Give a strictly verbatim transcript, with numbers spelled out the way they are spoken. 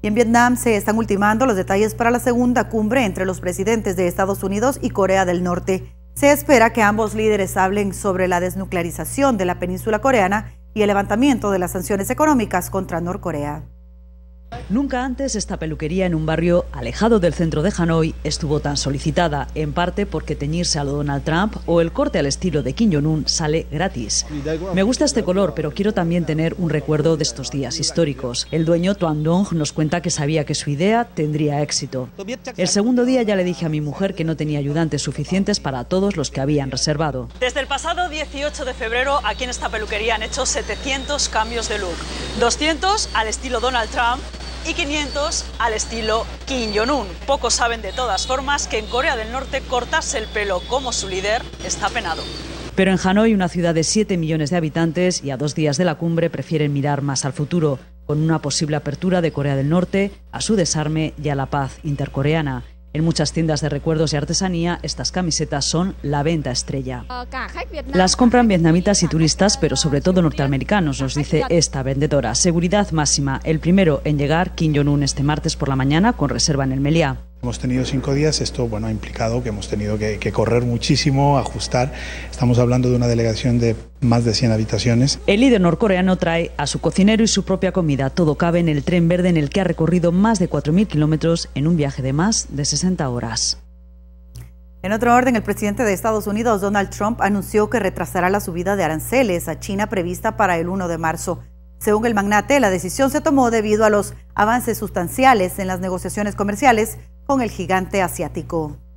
Y en Vietnam se están ultimando los detalles para la segunda cumbre entre los presidentes de Estados Unidos y Corea del Norte. Se espera que ambos líderes hablen sobre la desnuclearización de la península coreana y el levantamiento de las sanciones económicas contra Norcorea. Nunca antes esta peluquería en un barrio alejado del centro de Hanoi estuvo tan solicitada, en parte porque teñirse a lo Donald Trump o el corte al estilo de Kim Jong-un sale gratis. Me gusta este color, pero quiero también tener un recuerdo de estos días históricos. El dueño Tuan Dong nos cuenta que sabía que su idea tendría éxito. El segundo día ya le dije a mi mujer que no tenía ayudantes suficientes para todos los que habían reservado. Desde el pasado dieciocho de febrero, aquí en esta peluquería han hecho setecientos cambios de look. doscientos al estilo Donald Trump y quinientos al estilo Kim Jong-un. Pocos saben de todas formas que en Corea del Norte cortarse el pelo como su líder está penado. Pero en Hanoi, una ciudad de siete millones de habitantes y a dos días de la cumbre, prefieren mirar más al futuro, con una posible apertura de Corea del Norte a su desarme y a la paz intercoreana. En muchas tiendas de recuerdos y artesanía, estas camisetas son la venta estrella. Las compran vietnamitas y turistas, pero sobre todo norteamericanos, nos dice esta vendedora. Seguridad máxima. El primero en llegar, Kim Jong-un, este martes por la mañana, con reserva en el Meliá. Hemos tenido cinco días, esto bueno, ha implicado que hemos tenido que, que correr muchísimo, ajustar. Estamos hablando de una delegación de más de cien habitaciones. El líder norcoreano trae a su cocinero y su propia comida. Todo cabe en el tren verde en el que ha recorrido más de cuatro mil kilómetros en un viaje de más de sesenta horas. En otro orden, el presidente de Estados Unidos, Donald Trump, anunció que retrasará la subida de aranceles a China prevista para el primero de marzo. Según el magnate, la decisión se tomó debido a los avances sustanciales en las negociaciones comerciales con el gigante asiático.